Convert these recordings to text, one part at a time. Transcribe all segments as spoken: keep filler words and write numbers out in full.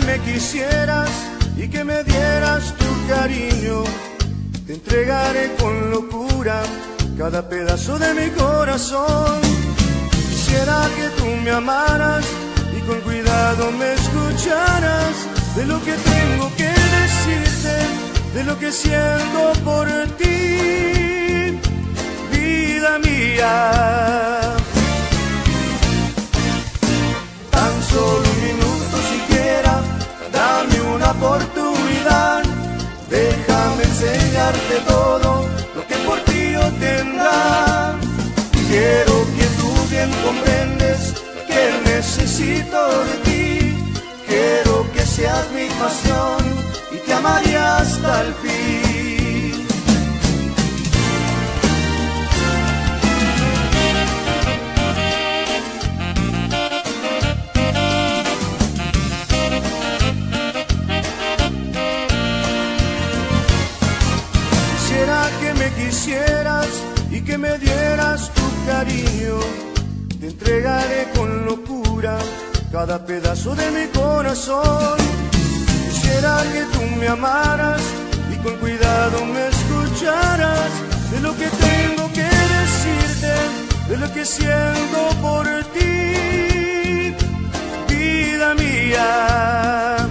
me quisieras y que me dieras tu cariño, te entregaré con locura cada pedazo de mi corazón. Quisiera que tú me amaras y con cuidado me escucharas de lo que tengo que decirte, de lo que siento por ti, vida mía. Tan solo un minuto siquiera, dame una oportunidad, déjame enseñarte todo lo que por ti yo tendrá. Quiero que tú bien comprendes que necesito de ti, quiero que seas mi pasión y te amaré hasta el fin. Quisiera que me quisieras y que me dieras tu cariño, te entregaré con locura cada pedazo de mi corazón. Quisiera que tú me amaras y con cuidado me escucharas de lo que tengo que decirte, de lo que siento por ti, vida mía.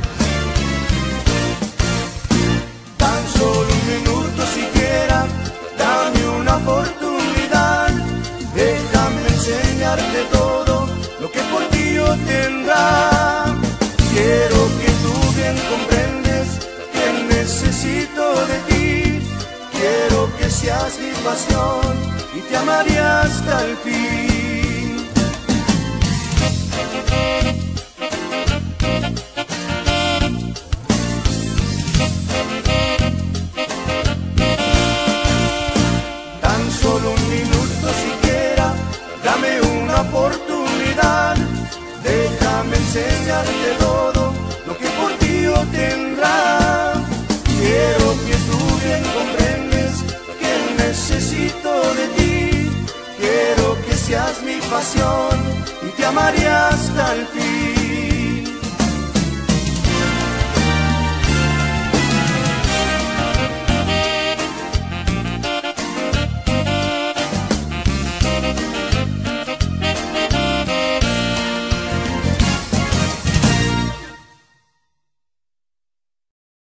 Tan solo un minuto siquiera, dame una oportunidad, déjame enseñarte todo lo que por ti yo tendrá. Quiero que tú bien comprendes que necesito de ti, quiero que seas mi pasión y te amaré hasta el fin. Tan solo un minuto siquiera, dame una oportunidad, déjame enseñarte todo lo que por ti yo tendrá. Quiero que tú bien comprendes que necesito de ti, quiero que seas mi pasión y te amaré hasta el fin.